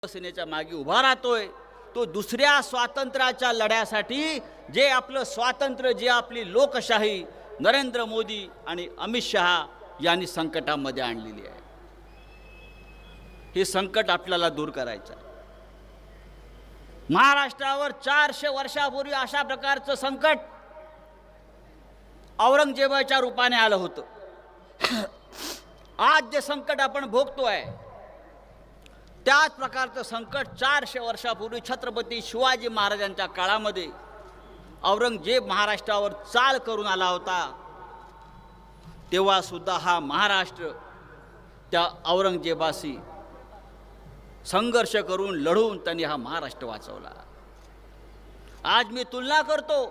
सेनेच्या मागे उभा राहतोय तो दुसऱ्या स्वातंत्र्याच्या लढ्यासाठी जे आपलं स्वातंत्र्य, जे आपली लोकशाही नरेंद्र मोदी आणि अमित शहा यांनी संकटामध्ये आणलेली आहे. हे संकट आपल्याला दूर करायचं आहे. महाराष्ट्रावर 400 वर्षापूर्वी अशा प्रकारचं संकट औरंगजेबाच्या रूपाने आलं होतं. आज जे संकट आपण भोगतोय त्याच प्रकारचं संकट 400 वर्षापूर्वी छत्रपती शिवाजी महाराजांच्या काळामध्ये औरंगजेब महाराष्ट्रावर चाल करून आला होता. तेव्हा सुद्धा हा महाराष्ट्र त्या औरंगजेबाशी संघर्ष करून लढून त्यांनी हा महाराष्ट्र वाचवला. आज मी तुलना करतो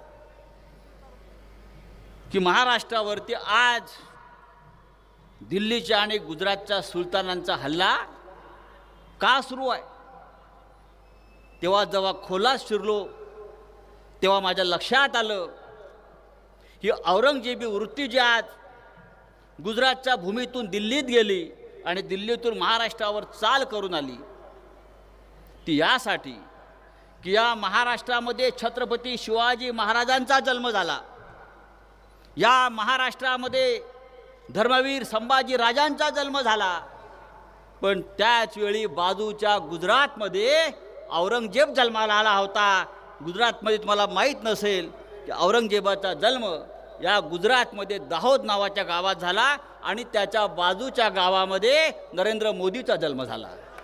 की महाराष्ट्रावरती आज दिल्लीच्या आणि गुजरातच्या सुलतानांचा हल्ला का सुरू आहे. तेव्हा जेव्हा खोलात शिरलो तेव्हा माझ्या लक्षात आलं ही औरंगजेबी वृत्ती जी आज गुजरातच्या भूमीतून दिल्लीत गेली आणि दिल्लीतून महाराष्ट्रावर चाल करून आली ती यासाठी की या महाराष्ट्रामध्ये छत्रपती शिवाजी महाराजांचा जन्म झाला. या महाराष्ट्रामध्ये धर्मवीर संभाजी राजांचा जन्म झाला. पण त्याच वेळी बाजूच्या गुजरातमध्ये औरंगजेब जन्माला आला होता. गुजरातमध्ये तुम्हाला माहीत नसेल की औरंगजेबाचा जन्म या गुजरातमध्ये दाहोद नावाच्या गावात झाला आणि त्याच्या बाजूच्या गावामध्ये नरेंद्र मोदीचा जन्म झाला.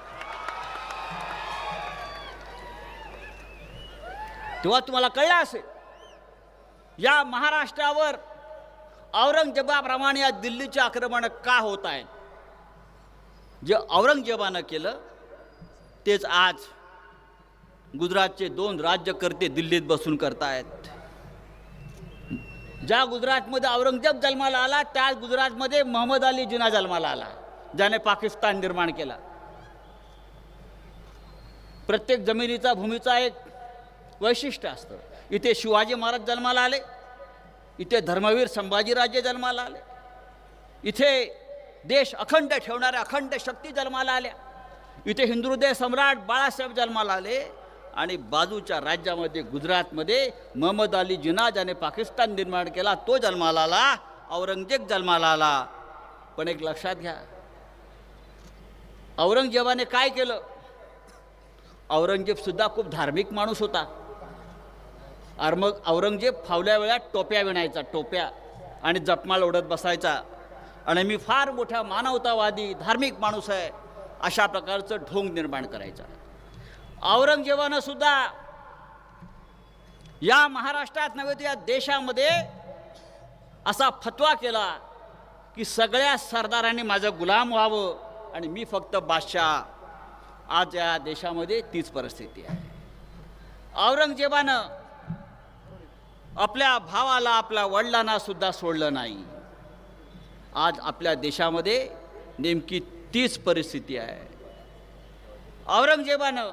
तेव्हा तुम्हाला कळलं असेल या महाराष्ट्रावर औरंगजेबाप्रमाणे या दिल्लीचे आक्रमण का होत आहेत. जे औरंगजेबानं केलं तेच आज गुजरातचे 2 राज्यकर्ते दिल्लीत बसून करतायत. ज्या गुजरातमध्ये औरंगजेब जन्माला आला त्याच गुजरातमध्ये मोहम्मद अली जिना जन्माला आला ज्याने पाकिस्तान निर्माण केला. प्रत्येक जमिनीचा भूमीचा एक वैशिष्ट्य असतं. इथे शिवाजी महाराज जन्माला आले, इथे धर्मवीर संभाजीराजे जन्माला आले, इथे देश अखंड ठेवणाऱ्या अखंड शक्ती जन्माला आल्या, इथे हिंदुहृदय सम्राट बाळासाहेब जन्माला आले आणि बाजूच्या राज्यामध्ये गुजरातमध्ये मोहम्मद अली जिना ज्याने पाकिस्तान निर्माण केला तो जन्माला आला, औरंगजेब जन्माला आला. पण एक लक्षात घ्या, औरंगजेबाने काय केलं. औरंगजेब सुद्धा खूप धार्मिक माणूस होता. अरे मग औरंगजेब फावल्या वेळात टोप्या विणायचा, टोप्या, आणि जपमाळ ओढत बसायचा आणि मी फार मोठा मानवतावादी धार्मिक माणूस आहे अशा प्रकारचं ढोंग निर्माण करायचा. औरंगजेबानं सुद्धा या महाराष्ट्रात नव्हे तर या देशामध्ये असा फतवा केला की सगळ्या सरदारांनी माझं गुलाम व्हावं आणि मी फक्त बादशाह. आज या देशामध्ये तीच परिस्थिती आहे. औरंगजेबानं आपल्या भावाला, आपल्या वडिलांना सुद्धा सोडलं नाही. आज आपल्या देशामध्ये नेमकी तीच परिस्थिती आहे. औरंगजेबानं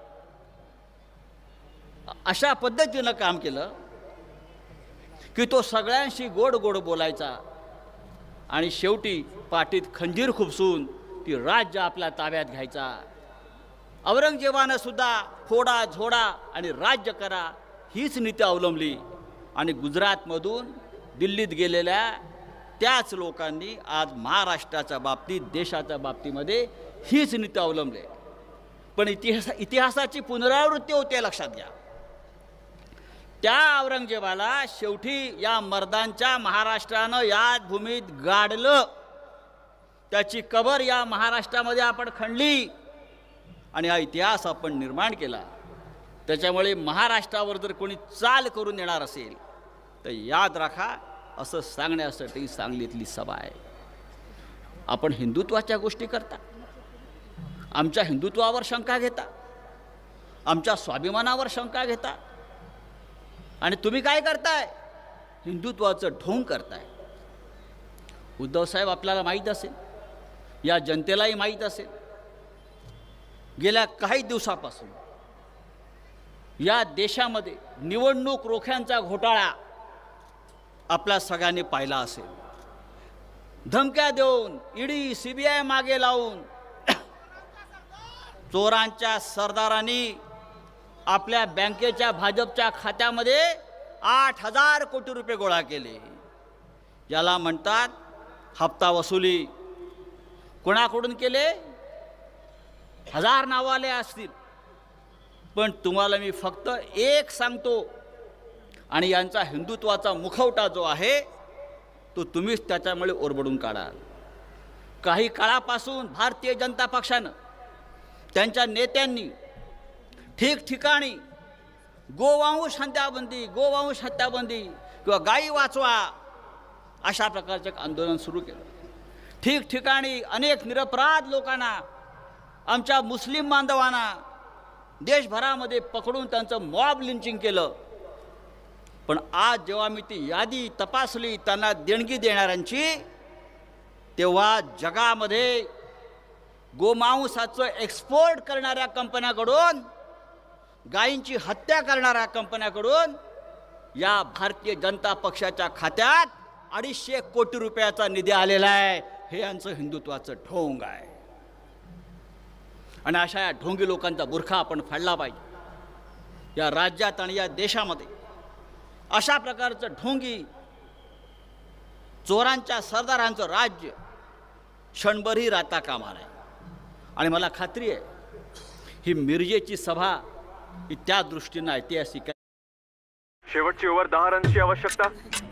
अशा पद्धतीनं काम केलं की तो सगळ्यांशी गोड गोड बोलायचा आणि शेवटी पाठीत खंजीर खुपसून ती राज्य आपल्या ताब्यात घ्यायचा. औरंगजेबानं सुद्धा फोडा झोडा आणि राज्य करा हीच नीती अवलंबली आणि गुजरातमधून दिल्लीत गेलेल्या त्याच लोकांनी आज महाराष्ट्राच्या बाबतीत, देशाच्या बाबतीमध्ये हीच नीती अवलंबली. पण इतिहासाची पुनरावृत्ती होते, लक्षात घ्या. त्या औरंगजेबाला शेवटी या मर्दांच्या महाराष्ट्रानं या भूमीत गाडलं. त्याची कबर या महाराष्ट्रामध्ये आपण खणली आणि हा इतिहास आपण निर्माण केला. त्याच्यामुळे महाराष्ट्रावर जर कोणी चाल करून येणार असेल तर याद राखा, असं सांगण्यासाठी सांगलीतली सभा आहे. आपण हिंदुत्वाच्या गोष्टी करता, आमच्या हिंदुत्वावर शंका घेता, आमच्या स्वाभिमानावर शंका घेता आणि तुम्ही काय करताय, हिंदुत्वाचं ढोंग करताय. उद्धवसाहेब आपल्याला माहीत असेल, या जनतेलाही माहीत असेल, गेल्या काही दिवसापासून या देशामध्ये निवडणूक रोख्यांचा घोटाळा आपल्या सगळ्यांनी पाहिला असेल. धमक्या देऊन ईडी सीबीआय मागे लावून चोरांच्या सरदारांनी आपल्या बँकेच्या भाजपच्या खात्यामध्ये 8,000 कोटी रुपये गोळा केले. याला म्हणतात हप्ता वसुली. कोणाकडून केले? 1000 नावाले असतील, पण तुम्हाला मी फक्त एक सांगतो, आणि यांचा हिंदुत्वाचा मुखवटा जो आहे तो तुम्हीच त्याच्यामुळे ओरबडून काढाल. काही काळापासून भारतीय जनता पक्षानं, त्यांच्या नेत्यांनी ठिकठिकाणी गोवंश हत्याबंदी किंवा गायी वाचवा अशा प्रकारचे एक आंदोलन सुरू केलं. ठिकठिकाणी अनेक निरपराध लोकांना, आमच्या मुस्लिम बांधवांना देशभरामध्ये पकडून त्यांचं मॉब लिंचिंग केलं. पण आज जेव्हा मी ती यादी तपासली त्यांना देणगी देणाऱ्यांची, तेव्हा जगामध्ये गोमांसाचं एक्सपोर्ट करणाऱ्या कंपन्याकडून, गायींची हत्या करणाऱ्या कंपन्याकडून या भारतीय जनता पक्षाच्या खात्यात 250 कोटी रुपयाचा निधी आलेला आहे. हे यांचं हिंदुत्वाचं ढोंग आहे. आणि अशा या ढोंगी लोकांचा बुरखा आपण फाडला पाहिजे. या राज्यात आणि या देशामध्ये अशा प्रकारचं ढोंगी चोरांच्या सरदारांचं राज्य क्षणभरही राहता कामा नये. आणि मला खात्री आहे ही मिरजेची सभा ही त्या दृष्टीनं ऐतिहासिक आहे. शेवटची ओव्हर 10 रन्सची आवश्यकता.